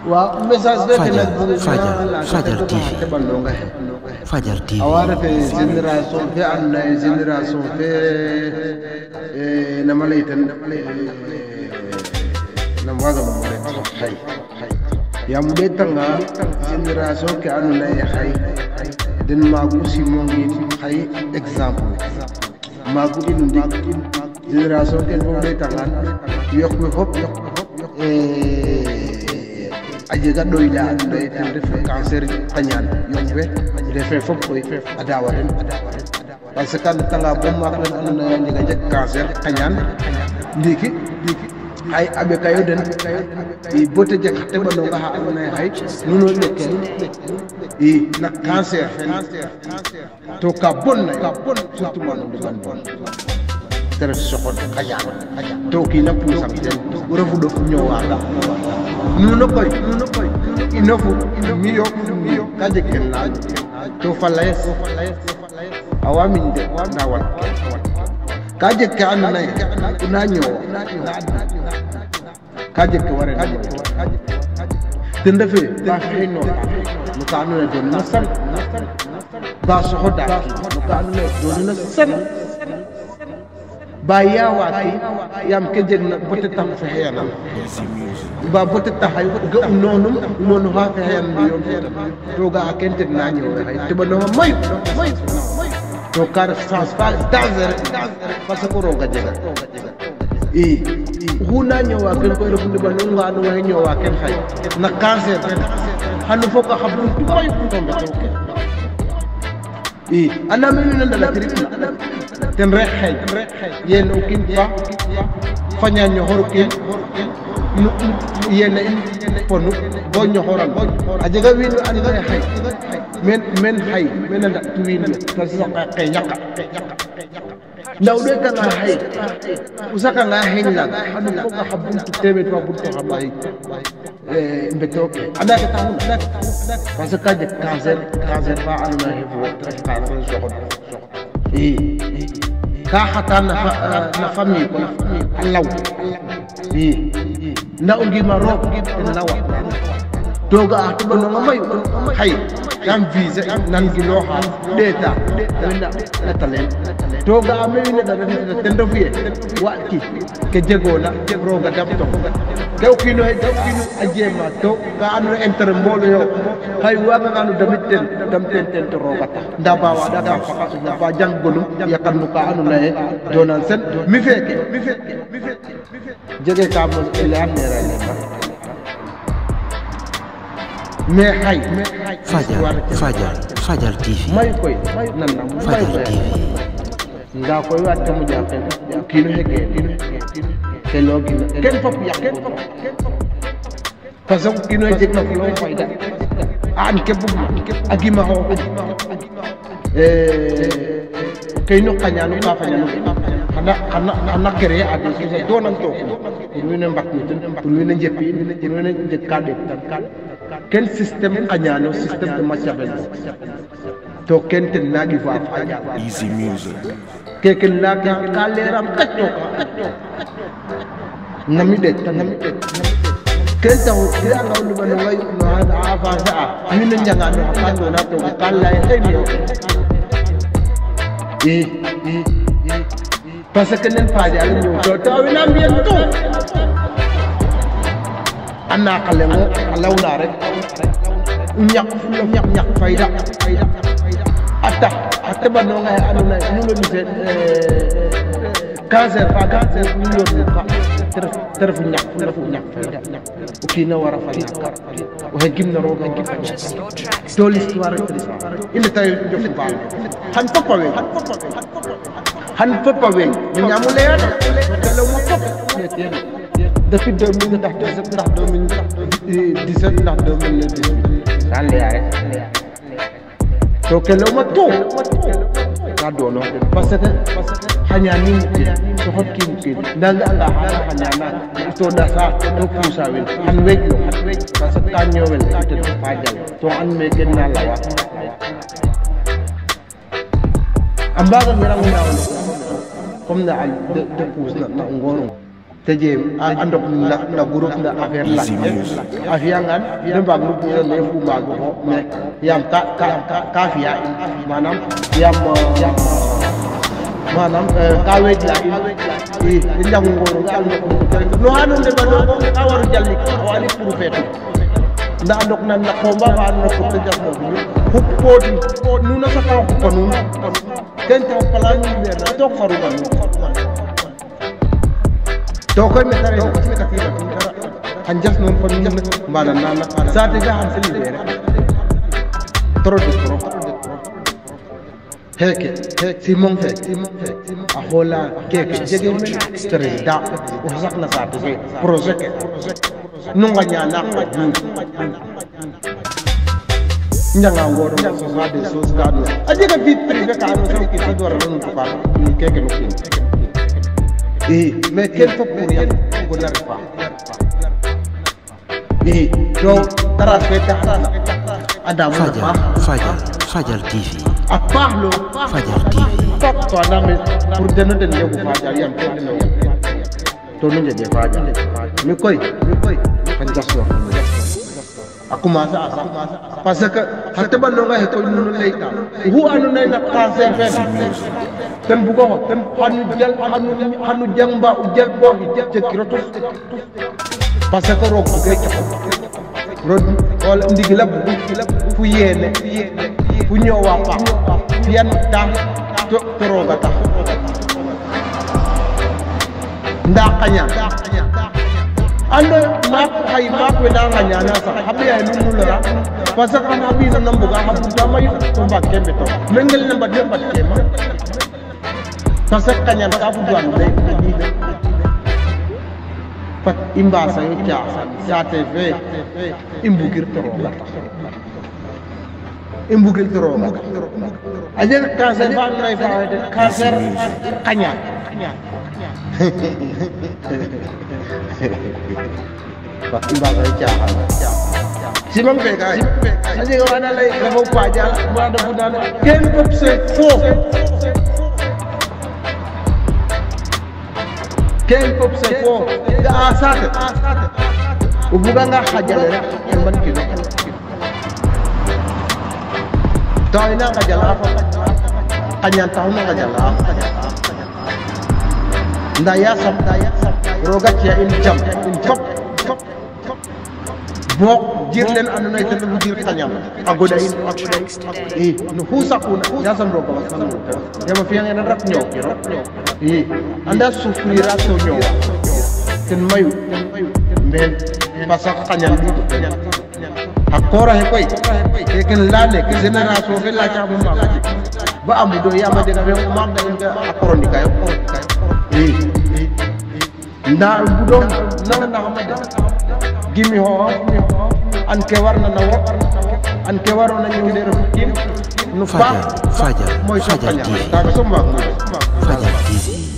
message be Fajar TV Fajar TV awara fe génération fe amna génération fe na malaytan na waga mo hay yam be tanga génération ke amna hay den magu simongi hay exemple magu inundi génération ke mo be tanga yok me hop aje ga doyla doy tan def cancer tañan yombe refe fop koy adawaren parce que tanga bom ma ko andona ni ga jek cancer tañan ndiki ay abe kayo den i bote jek te bano nga ha andona hay nuno lekke i na cancer to ka bon surtout man do ban bon tere sokon kayan to ki na pusam den refu do ñowaga nuno koy inofu miyo kaje kenna to falay awamin de dawal kaje ka anna ina ñowa kaje ke ware tende fe ba xino no ka anu do na san ba so hoda no ka anu do na san ba yawaki yam ke jegna bote tam fe yana ba bote tahay ga nonu ha fe yan biyon to ga kente na ñew hay te ba no may to kar sans pas danger parce que roga jega huna ñewa ken ko refu ba no nga no way ñewa ken hay na cancer hanu foka xabun tu koy ko to ke ana menu na la trip ten rek xey yen o kin fa fanya ñohor ken yen ponu bo ñohoral a jega winu ande xey men xey men nda tuwin ka sa xey ñaka ndaw de ka nga xey usaka nga xey la anu ko ka xabun tu tebe to bu to xamay mbetoke ada ka tahu parce que je cancer fa anu na hebu cancer so ka hata na famille ko law na ungi marok lawa toga to no may hay yam visa nan gi lo ha data na talen toga amene da tendo fiye wa ki ke jegola roga dabto ke kino hay kino ajema to ka anu enter mbolo yo hay wa nga anu damten to roga ta ndaba wa da ka faka na ba jang golum yakal nu ka anu lay donan sen mi feke jege ka mo ele am ne rale mais hay Fajar TV may koy nan na may koy nga koy wat mu jaxé kino hege te logi ken fop yak parce que kino jek na ko fayda an ke bu agima ho kayno xañanu ka fañanu ana kere adu ci donan to pour wene mbak ni pour wene jepi pour wene je kadde ken système xañanu système de Machiavel to ken ten nagi fa faja Easy Music keke nagi ka leram kacco nami de ken taw ila ngawlu ban way no hada afa sa min njanga no kando na to kala e mi parce que nen faji ala ñu to tawina mbiyen to anna xalengo lawna rek ñak fayda atta ba no ngay aduna ñu lo dise cancer ñu lo ka terfu ñak fayda o ki na wara fayda o he gimna roga to l'histoire triste il tay jofu ba han papa we ñu ñamu leer te law mo pop depuis 2000 ndax 2017 ndax 2018 dal leer to ke law ma to ka dono parce que hanyani to hokki ki danga anga hanyana to da sa to pusa wel han wejjo parce que ka ñowel te fajal to an me ken na lawa ambaga mi ramu na comme na al de pousse na ngoro teje andok na groupe na affaire la afiangan de bag lu pour le fu mag ko mais yam ka fiya manam yam manam ka wej la i njam ngoro ka no hanu de bado ka waru jalli ko wali pour fetu nda andok na komba ba no ko te jafno fu podi nu na sa ka ko nu ken ta plan ni le na to faru ba to koy me tare ko ci ka tira han jas non fa ñu mbana na sa te ga han seli bere trop heke simon fe a hola keke jege men stere da o sakna sa te projet no nga nyana ko njanga ngoro so sa de so ska do aje ka vit privé ka no so ki do ra no ko pa keke no kin mais quel faut pour rien ko dar pa do dara feta adam Fajar TV a parlo Fajar TV top to adame pour denoden yogo Fajar yam tedno to no je Fajar mi koy kan jasso akuma sa parce que hatta ballo nga he ko nunu leyta hu anu nay na cancer fen kan bu ko kan hanu jamba u jel bo ci kiroto parce que ro ko gay ro wala ndigila fu yene fu ñowa pa fian ta to roga ta nda kanya ando mak hay mak we da nganya na sa habi ay nunu la parce que na bi na mbuga habu jamay to bakke beto mengel na badde bakke ma parce que kanya ka fu duan le ni pat imba sa yo ya tv imbugir to roga imbugil to roga ajen cancer fa nay fa cancer kanya Pak imba sa ya simam pe kai aje ko ana lay ko pa ja mo da budan ken pop c'est faux ken pop c'est faux da asate ubuga nga hajale rek en ban kilo doyna nga jala fa kanyan taw nga jala nda ya sam roga ci in jam in top bok jir len anu nay tan lu jir kanyam agoda in no husakuna ya sam roga wasam ya ma fiya ngena rap ñow anda souffrir so ñow ten mayu men pasa kanyam du akora he koy e ken lane ke generation fe la ta ba amu do ya ma de ga ma da akorondi kayo nda budon nana na hamada gimi ho an ke warna na wo an ke waro na ñu leer no Fajar TV